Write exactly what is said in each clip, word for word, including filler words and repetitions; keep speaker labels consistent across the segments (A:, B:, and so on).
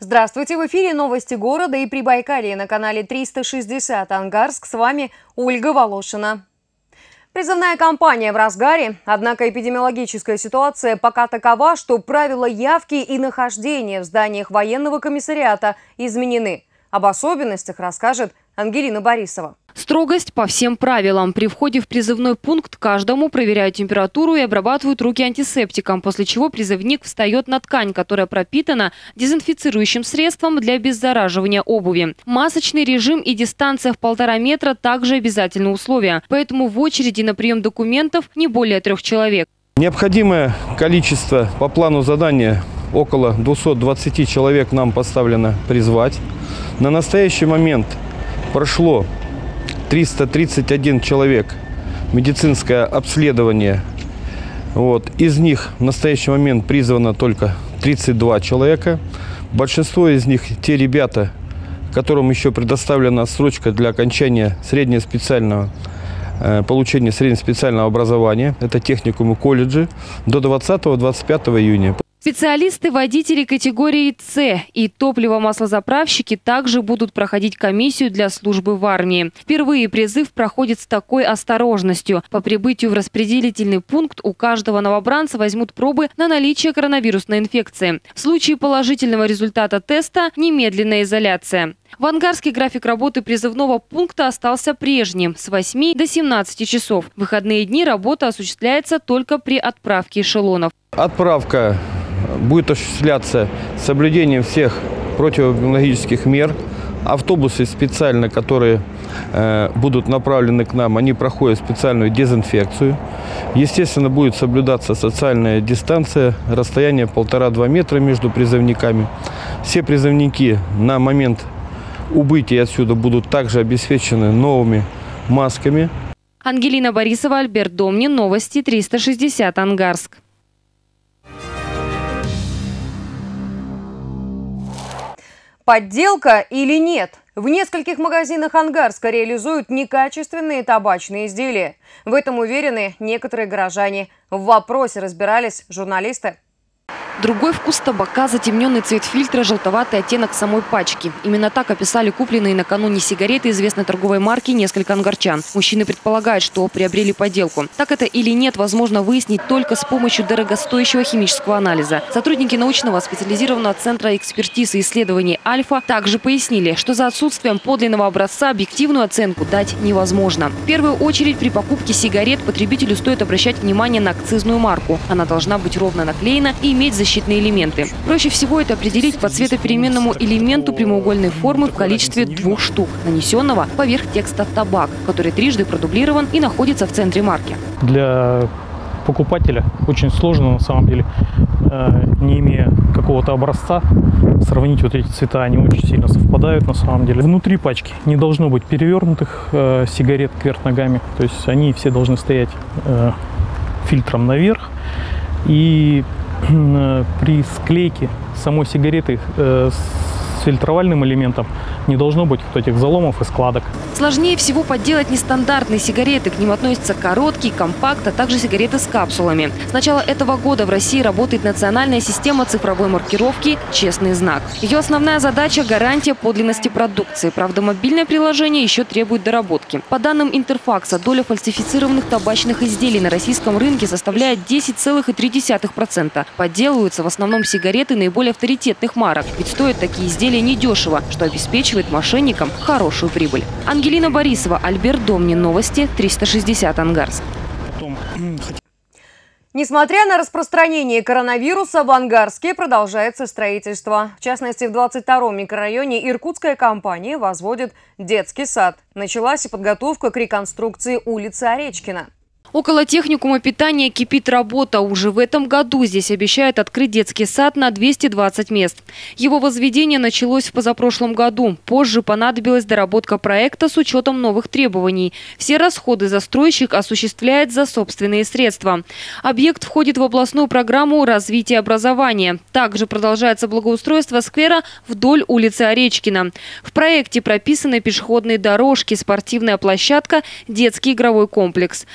A: Здравствуйте! В эфире новости города и Прибайкалья на канале триста шестьдесят Ангарск. С вами Ольга Волошина. Призывная кампания в разгаре, однако эпидемиологическая ситуация пока такова, что правила явки и нахождения в зданиях военного комиссариата изменены. Об особенностях расскажет Ангелина Борисова.
B: Строгость по всем правилам. При входе в призывной пункт каждому проверяют температуру и обрабатывают руки антисептиком, после чего призывник встает на ткань, которая пропитана дезинфицирующим средством для обеззараживания обуви. Масочный режим и дистанция в полтора метра также обязательные условия. Поэтому в очереди на прием документов не более трех человек.
C: Необходимое количество по плану задания около двухсот двадцати человек нам поставлено призвать. На настоящий момент прошло триста тридцать один человек медицинское обследование. Вот. Из них в настоящий момент призвано только тридцать два человека. Большинство из них те ребята, которым еще предоставлена отсрочка для окончания среднеспециального, э, получения среднеспециального образования. Это техникумы, колледжи до двадцатого — двадцать пятого июня.
B: Специалисты, водители категории С и топливо-маслозаправщики также будут проходить комиссию для службы в армии. Впервые призыв проходит с такой осторожностью. По прибытию в распределительный пункт у каждого новобранца возьмут пробы на наличие коронавирусной инфекции. В случае положительного результата теста – немедленная изоляция. В Ангарске график работы призывного пункта остался прежним – с восьми до семнадцати часов. В выходные дни работа осуществляется только при отправке эшелонов.
C: Отправка будет осуществляться с соблюдением всех противоэпидемиологических мер. Автобусы специально, которые э, будут направлены к нам, они проходят специальную дезинфекцию. Естественно, будет соблюдаться социальная дистанция, расстояние полтора-два метра между призывниками. Все призывники на момент убытия отсюда будут также обеспечены новыми масками.
B: Ангелина Борисова, Альберт Домнин. Новости триста шестьдесят Ангарск.
A: Подделка или нет? В нескольких магазинах Ангарска реализуют некачественные табачные изделия. В этом уверены некоторые горожане. В вопросе разбирались журналисты.
B: Другой вкус табака, затемненный цвет фильтра, желтоватый оттенок самой пачки. Именно так описали купленные накануне сигареты известной торговой марки несколько ангарчан. Мужчины предполагают, что приобрели подделку. Так это или нет, возможно выяснить только с помощью дорогостоящего химического анализа. Сотрудники научного специализированного центра экспертиз и исследований «Альфа» также пояснили, что за отсутствием подлинного образца объективную оценку дать невозможно. В первую очередь при покупке сигарет потребителю стоит обращать внимание на акцизную марку. Она должна быть ровно наклеена и иметь защитные элементы. Проще всего это определить по цветопеременному элементу прямоугольной формы в количестве двух штук, нанесенного поверх текста «табак», который трижды продублирован и находится в центре марки.
D: Для покупателя очень сложно, на самом деле, не имея какого-то образца, сравнить вот эти цвета. Они очень сильно совпадают, на самом деле. Внутри пачки не должно быть перевернутых э, сигарет кверх ногами. То есть они все должны стоять э, фильтром наверх. И при склейке самой сигареты э, с фильтровальным элементом не должно быть вот этих заломов и складок.
B: Сложнее всего подделать нестандартные сигареты. К ним относятся короткие, компакт, а также сигареты с капсулами. С начала этого года в России работает национальная система цифровой маркировки «Честный знак». Ее основная задача – гарантия подлинности продукции. Правда, мобильное приложение еще требует доработки. По данным Интерфакса, доля фальсифицированных табачных изделий на российском рынке составляет десять целых три десятых процента. Подделываются в основном сигареты наиболее авторитетных марок. Ведь стоят такие изделия недешево, что обеспечивает мошенникам хорошую прибыль. Ангелина Борисова, Альберт Домнин. Новости триста шестьдесят Ангарск.
A: Несмотря на распространение коронавируса, в Ангарске продолжается строительство. В частности, в двадцать втором микрорайоне иркутская компания возводит детский сад. Началась и подготовка к реконструкции улицы Оречкина.
B: Около техникума питания кипит работа. Уже в этом году здесь обещают открыть детский сад на двести двадцать мест. Его возведение началось в позапрошлом году. Позже понадобилась доработка проекта с учетом новых требований. Все расходы застройщик осуществляет за собственные средства. Объект входит в областную программу развития образования. Также продолжается благоустройство сквера вдоль улицы Оречкина. В проекте прописаны пешеходные дорожки, спортивная площадка, детский игровой комплекс. Само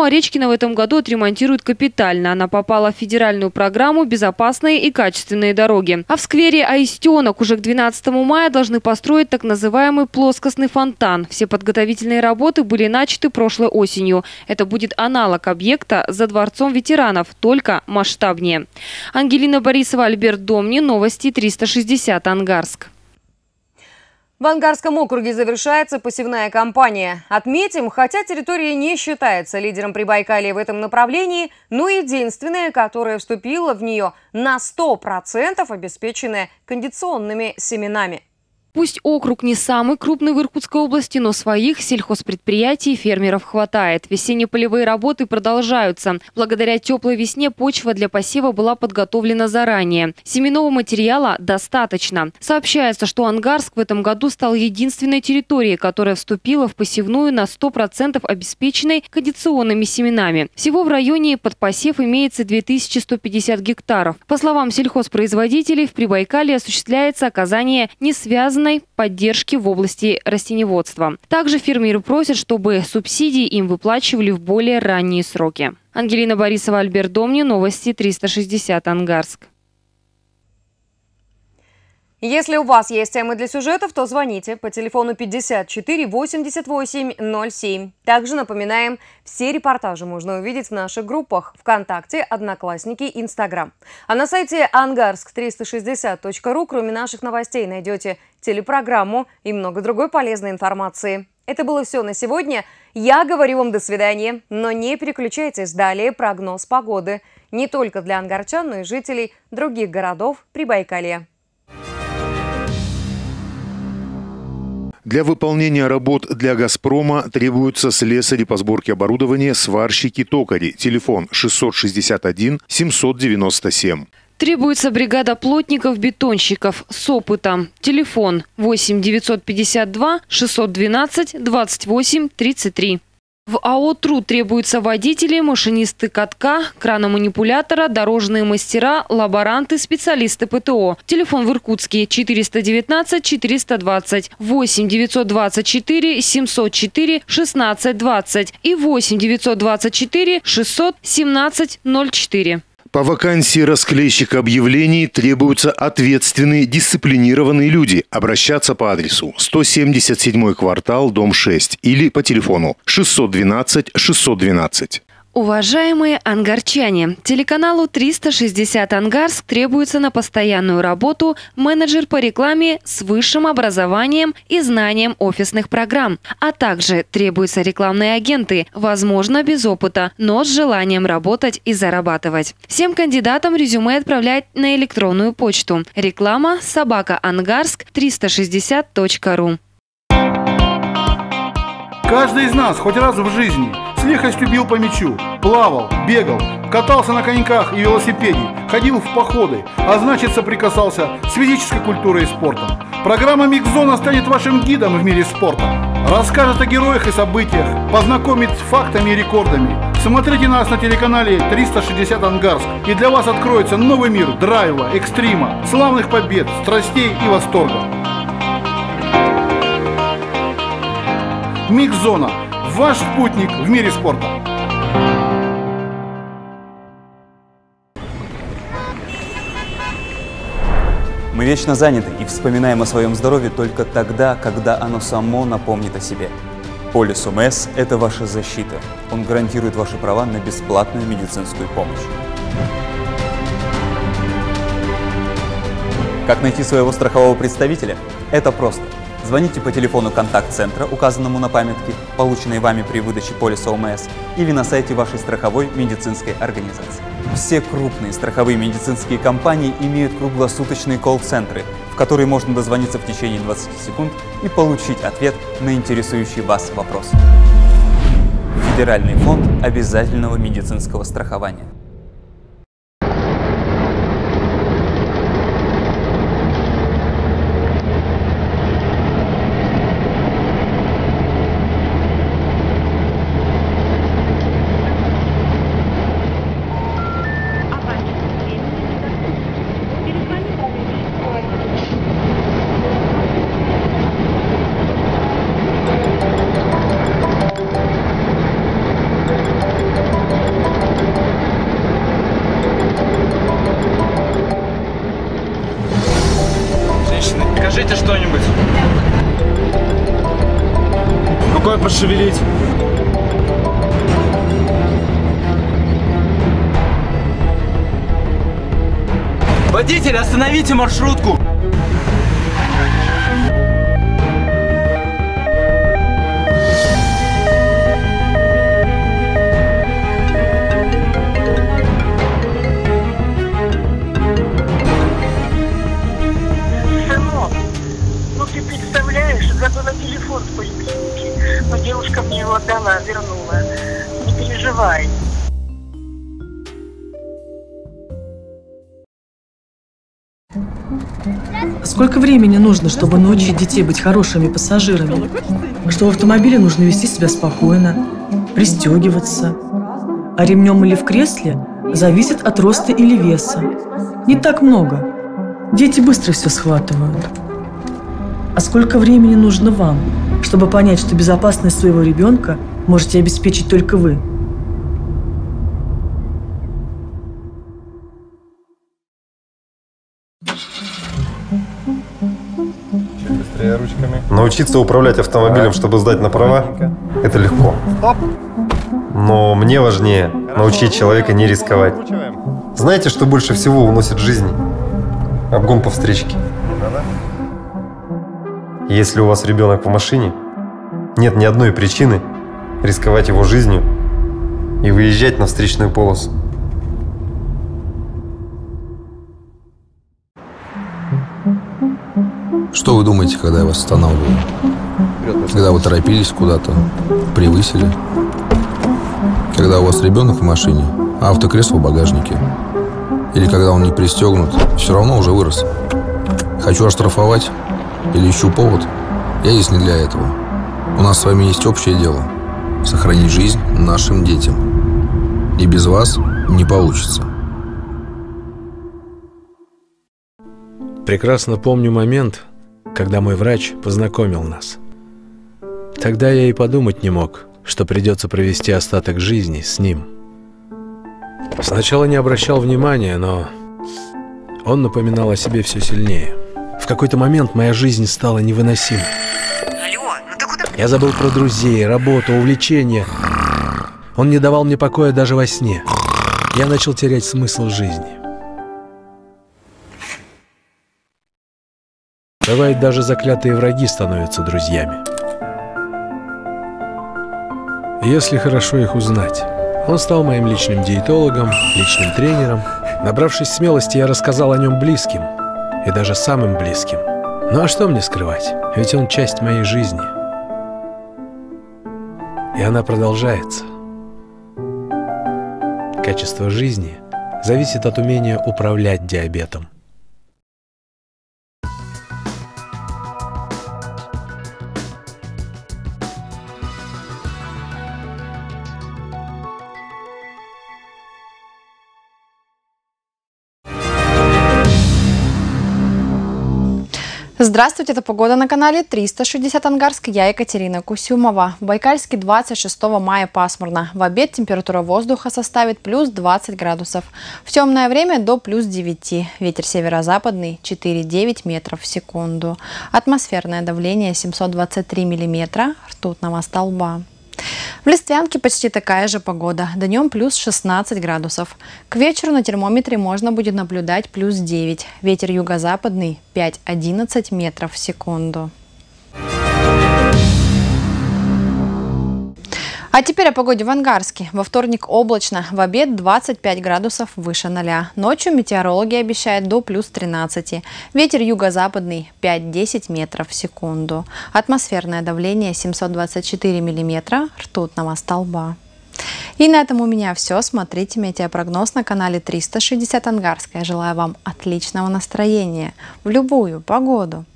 B: Ну а Речкино в этом году отремонтируют капитально. Она попала в федеральную программу «Безопасные и качественные дороги». А в сквере Аистенок уже к двенадцатому мая должны построить так называемый плоскостный фонтан. Все подготовительные работы были начаты прошлой осенью. Это будет аналог объекта за Дворцом ветеранов, только масштабнее. Ангелина Борисова, Альберт Домнин. Новости триста шестьдесят, Ангарск.
A: В Ангарском округе завершается посевная кампания. Отметим, хотя территория не считается лидером Прибайкалья в этом направлении, но единственная, которая вступила в нее на сто процентов, обеспеченная кондиционными семенами.
B: Пусть округ не самый крупный в Иркутской области, но своих сельхозпредприятий и фермеров хватает. Весенне-полевые работы продолжаются. Благодаря теплой весне почва для посева была подготовлена заранее. Семенного материала достаточно. Сообщается, что Ангарск в этом году стал единственной территорией, которая вступила в посевную на сто процентов обеспеченной кондиционными семенами. Всего в районе под посев имеется две тысячи сто пятьдесят гектаров. По словам сельхозпроизводителей, в Прибайкалье осуществляется оказание несвязанной поддержки в области растениеводства. Также фермеры просят, чтобы субсидии им выплачивали в более ранние сроки. Ангелина Борисова, Альберт Домнин. Новости триста шестьдесят, Ангарск.
A: Если у вас есть темы для сюжетов, то звоните по телефону пятьдесят четыре восемьдесят восемь ноль семь. Также напоминаем, все репортажи можно увидеть в наших группах ВКонтакте, Одноклассники, Инстаграм. А на сайте ангарск триста шестьдесят точка ру кроме наших новостей найдете телепрограмму и много другой полезной информации. Это было все на сегодня. Я говорю вам до свидания, но не переключайтесь. Далее прогноз погоды. Не только для ангарчан, но и жителей других городов Прибайкалья.
E: Для выполнения работ для «Газпрома» требуются слесари по сборке оборудования, сварщики, токари. Телефон шестьсот шестьдесят один семьсот девяносто семь.
B: Требуется бригада плотников-бетонщиков с опытом. Телефон восемь девятьсот пятьдесят два шестьсот двенадцать двадцать восемь тридцать три. В АО «Труд» требуются водители, машинисты катка, краноманипулятора, дорожные мастера, лаборанты, специалисты ПТО. Телефон в Иркутске четыреста девятнадцать четыреста двадцать, восемь девятьсот двадцать четыре семьсот четыре шестнадцать двадцать и восемь девятьсот двадцать четыре шестьсот семнадцать ноль четыре.
E: По вакансии расклейщика объявлений требуются ответственные, дисциплинированные люди. Обращаться по адресу сто семьдесят седьмой квартал, дом шесть или по телефону шестьсот двенадцать шестьсот двенадцать.
B: Уважаемые ангарчане, телеканалу триста шестьдесят Ангарск требуется на постоянную работу менеджер по рекламе с высшим образованием и знанием офисных программ, а также требуются рекламные агенты, возможно, без опыта, но с желанием работать и зарабатывать. Всем кандидатам резюме отправлять на электронную почту реклама собака ангарск триста шестьдесят точка ру.
F: Каждый из нас хоть раз в жизни с лихостью бил по мячу, плавал, бегал, катался на коньках и велосипеде, ходил в походы, а значит соприкасался с физической культурой и спортом. Программа «Микс-зона» станет вашим гидом в мире спорта. Расскажет о героях и событиях, познакомит с фактами и рекордами. Смотрите нас на телеканале триста шестьдесят Ангарск, и для вас откроется новый мир драйва, экстрима, славных побед, страстей и восторга. «Микс-зона» – ваш спутник в мире спорта.
G: Мы вечно заняты и вспоминаем о своем здоровье только тогда, когда оно само напомнит о себе. Полис ОМС – это ваша защита. Он гарантирует ваши права на бесплатную медицинскую помощь. Как найти своего страхового представителя? Это просто. Звоните по телефону контакт-центра, указанному на памятке, полученной вами при выдаче полиса ОМС, или на сайте вашей страховой медицинской организации. Все крупные страховые медицинские компании имеют круглосуточные колл-центры, в которые можно дозвониться в течение двадцати секунд и получить ответ на интересующий вас вопрос. Федеральный фонд обязательного медицинского страхования.
H: Скажите что-нибудь. Рукой пошевелить. Водитель, остановите маршрутку!
I: Сынок, ну ты представляешь, забыла телефон в поликлинике, но девушка мне его отдала, вернула. Не переживай.
J: Сколько времени нужно, чтобы научить детей быть хорошими пассажирами? Что в автомобиле нужно вести себя спокойно, пристегиваться. А ремнем или в кресле зависит от роста или веса. Не так много. Дети быстро все схватывают. А сколько времени нужно вам, чтобы понять, что безопасность своего ребенка можете обеспечить только вы?
K: Ручками. Научиться управлять автомобилем, чтобы сдать на права, это легко. Но мне важнее научить человека не рисковать. Знаете, что больше всего уносит жизнь? Обгон по встречке. Если у вас ребенок в машине, нет ни одной причины рисковать его жизнью и выезжать на встречную полосу.
L: Что вы думаете, когда я вас останавливаю? Когда вы торопились куда-то, превысили? Когда у вас ребенок в машине, а автокресло в багажнике? Или когда он не пристегнут, все равно уже вырос? Хочу оштрафовать или ищу повод? Я здесь не для этого. У нас с вами есть общее дело – сохранить жизнь нашим детям. И без вас не получится.
M: Прекрасно помню момент, когда мой врач познакомил нас. Тогда я и подумать не мог, что придется провести остаток жизни с ним. Сначала не обращал внимания, но он напоминал о себе все сильнее. В какой-то момент моя жизнь стала невыносимой.
I: Алло, ну ты куда?
M: Я забыл про друзей, работу, увлечения. Он не давал мне покоя даже во сне. Я начал терять смысл жизни. Бывает, даже заклятые враги становятся друзьями. Если хорошо их узнать. Он стал моим личным диетологом, личным тренером. Набравшись смелости, я рассказал о нем близким. И даже самым близким. Ну а что мне скрывать? Ведь он часть моей жизни. И она продолжается. Качество жизни зависит от умения управлять диабетом.
N: Здравствуйте, это погода на канале триста шестьдесят Ангарск. Я Екатерина Кусюмова. В Байкальске двадцать шестого мая пасмурно. В обед температура воздуха составит плюс двадцать градусов. В темное время до плюс девяти. Ветер северо-западный четыре-девять метров в секунду. Атмосферное давление семьсот двадцать три миллиметра ртутного столба. В Листвянке почти такая же погода. Днем плюс шестнадцать градусов. К вечеру на термометре можно будет наблюдать плюс девять. Ветер юго-западный пять-одиннадцать метров в секунду. А теперь о погоде в Ангарске. Во вторник облачно, в обед двадцать пять градусов выше ноля. Ночью метеорологи обещают до плюс тринадцати. Ветер юго-западный пять-десять метров в секунду. Атмосферное давление семьсот двадцать четыре миллиметра ртутного столба. И на этом у меня все. Смотрите метеопрогноз на канале триста шестьдесят Ангарск. Я желаю вам отличного настроения в любую погоду.